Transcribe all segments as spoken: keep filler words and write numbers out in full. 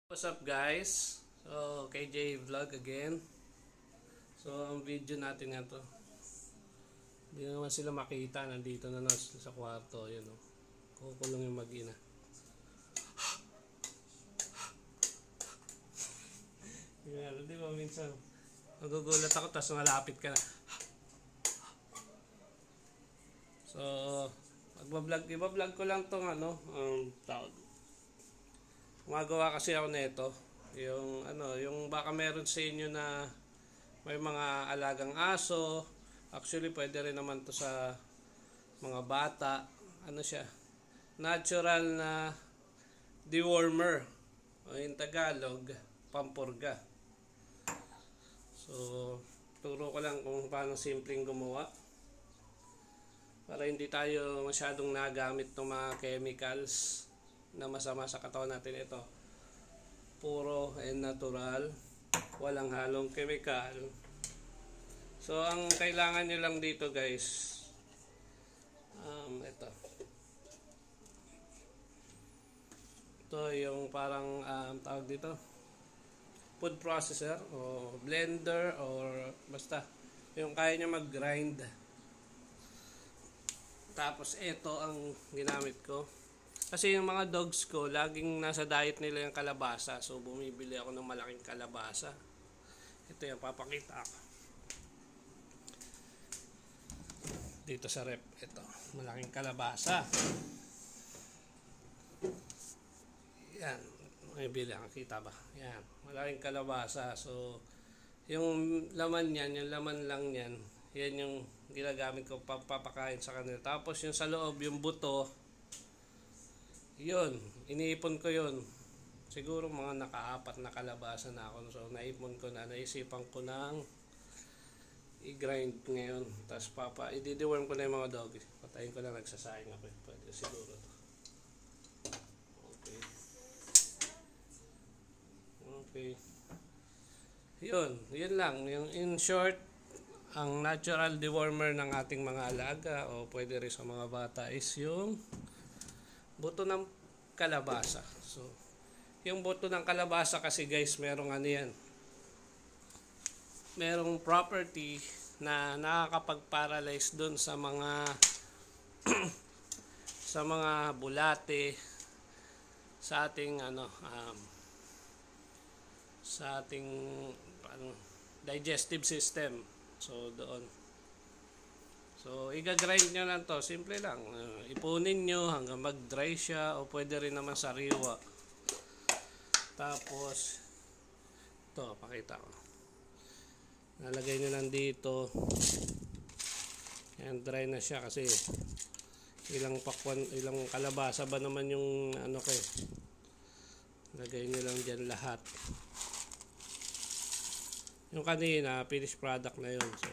What's up guys? So, K J Vlog again. So, ang video natin nga to. Hindi naman sila makita. Nandito na na sa kwarto. Yun o. Kukulong yung mag-ina. Yan, di ba minsan nagugulat ako tapos malapit ka na. So, magbablog, iba-vlog ko lang tong ano, um, tawag. Gumagawa kasi ako nito, yung ano, yung baka meron sa inyo na may mga alagang aso. Actually, pwede rin naman to sa mga bata. Ano siya? Natural na dewormer. O in Tagalog, pampurga. So, turo ko lang kung paano simpleng gumawa. Para hindi tayo masyadong nagamit ng mga chemicals na masama sa katawan natin. Ito puro and natural, walang halong chemical. So ang kailangan nyo lang dito guys, um, ito ito yung parang um, tawag dito food processor o blender or basta yung kaya nyo mag grind. Tapos ito ang ginamit ko kasi yung mga dogs ko, laging nasa diet nila yung kalabasa. So, bumibili ako ng malaking kalabasa. Ito yung papakita ako. Dito sa rep, ito. Malaking kalabasa. Yan. Bumibili ako. Kita ba? Yan. Malaking kalabasa. So, yung laman yan, yung laman lang yan, yan yung ginagamit ko papakain sa kanila. Tapos yung sa loob, yung buto, yun, iniipon ko yun. Siguro mga nakaapat na kalabasa na ako. So, naipon ko na. Naisipan ko nang i-grind ngayon. Tapos, papa, i-deworm ko na yung mga dog. Patayin ko lang, nagsasayang ako. Pwede siguro. Okay. Okay. Yun, yun lang. Yung in short, ang natural dewormer ng ating mga alaga o pwede rin sa mga bata is yung buto ng kalabasa. So, yung buto ng kalabasa kasi guys, merong ano yan. Merong property na nakakapag-paralyze dun sa mga sa mga bulate sa ating ano um, sa ating ano, digestive system. So, doon. So, i-grind nyo lang to. Simple lang. Uh, ipunin nyo hanggang mag-dry siya o pwede rin naman sariwa. Tapos, ito, pakita ko. Nalagay nyo lang dito. Yan, dry na siya kasi ilang pakwan, ilang kalabasa ba naman yung ano kayo. Lagay nyo lang dyan lahat. Yung kanina, finished product na yun. So,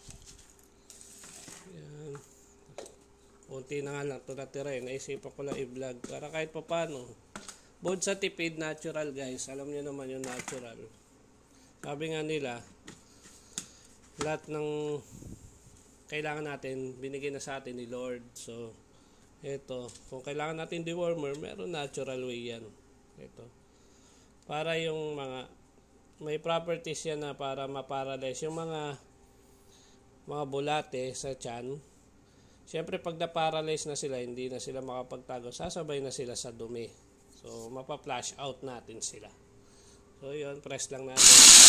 kunti na nga lang ito natira eh. Naisipan ko lang i-vlog para kahit pa paano. Bukod sa tipid, natural guys. Alam nyo naman yung natural. Sabi nga nila, lahat ng kailangan natin, binigay na sa atin ni Lord. So, ito. Kung kailangan natin dewormer, meron natural way yan. Ito. Para yung mga, may properties yan na para ma-paralyze yung mga mga bulate sa tiyan. Siyempre, pag na-paralyze na sila, hindi na sila makapagtago, sasabay na sila sa dumi. So, mapa-flash out natin sila. So, yun, press lang natin.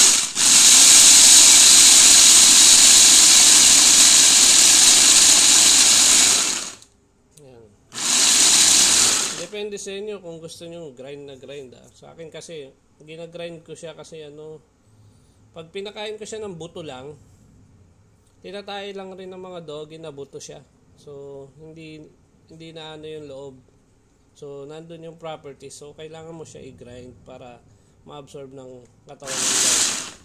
Yan. Depende sa inyo kung gusto nyo grind na grind. Ah. Sa akin kasi, ginagrind ko siya kasi ano, pag pinakain ko siya ng buto lang, tinatay lang rin ng mga dog, inabuto siya. So, hindi hindi na ano yung loob. So, nandun yung property. So, kailangan mo siya i-grind para ma-absorb ng katawan ng dog.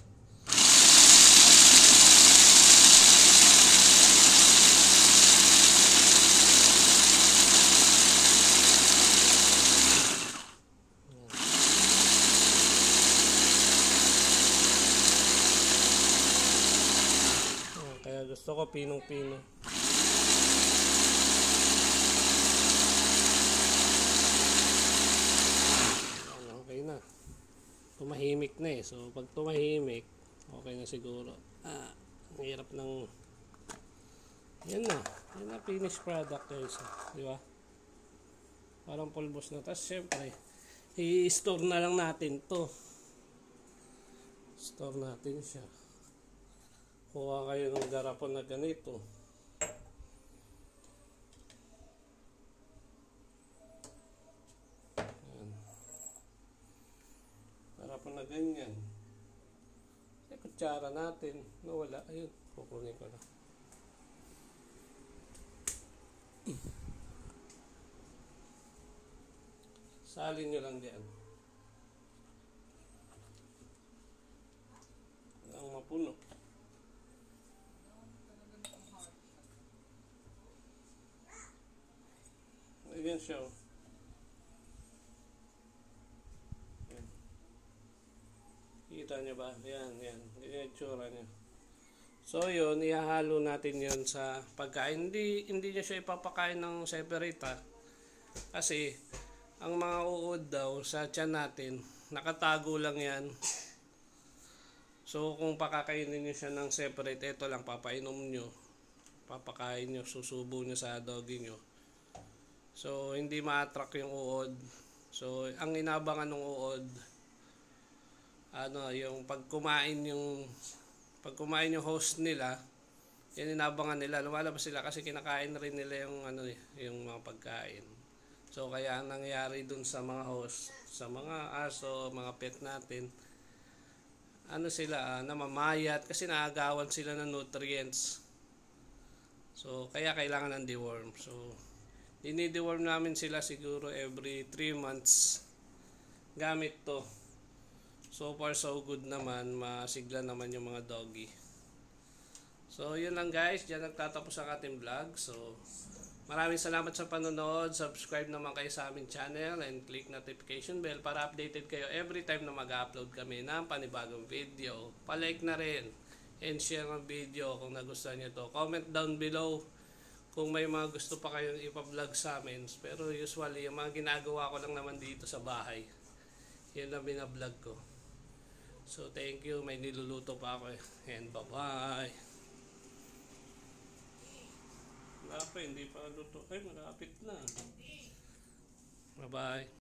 Kaya gusto ko pinong-pino. Okay na. tumahimik na eh. So pag tumahimik, okay na siguro. Ah, ang hirap ng yan na. Yan na finished product guys. Di ba? Parang pulbos na. Tapos syempre, i-store na lang natin to. Store natin siya. Kuha kayo ng garapon na ganito. Ayan. Garapon na ganyan. Sa kutsara natin. Nawala. Ayun. Kukunin ko lang. Salin nyo lang diyan. Ang mapuno. Ayan siya. Ayan. Kita nyo ba? Ayan, ayan. Ayan yung tsura nyo. So yun, ihahalo natin yun sa pagkain. Hindi, hindi nyo siya ipapakain ng separate ha. Kasi ang mga uod daw sa tiyan natin, nakatago lang yan. So kung pakakainin nyo siya ng separate, ito lang papainom nyo. Papakain nyo, susubo nyo sa doggy nyo. So hindi ma-attract yung uod. So ang inabangan ng uod, ano, yung pag kumain yung pag kumain yung host nila, yan inabangan nila, lumalabas sila kasi kinakain rin nila yung ano, yung mga pagkain. So kaya ang nangyayari dun sa mga host, sa mga aso, mga pet natin, ano sila, uh, namamayat kasi naagawan sila ng nutrients. So kaya kailangan ng deworm. So dini-deworm namin sila siguro every three months gamit to. So far so good naman, masigla naman yung mga doggy. So yun lang guys, diyan nagtatapos ang ating vlog. So maraming salamat sa panonood. Subscribe naman kayo sa aming channel and click notification bell para updated kayo every time na mag-upload kami ng panibagong video. Pa-like na rin and share ang video kung nagustuhan nyo to. Comment down below kung may mga gusto pa kayong ipa-vlog sa amin. Pero usually yung mga ginagawa ko lang naman dito sa bahay, yun lang binablog ko. So thank you, may niluluto pa ako eh. And bye bye. Wala pa, hindi pa luto. Ay, malapit na. Bye bye.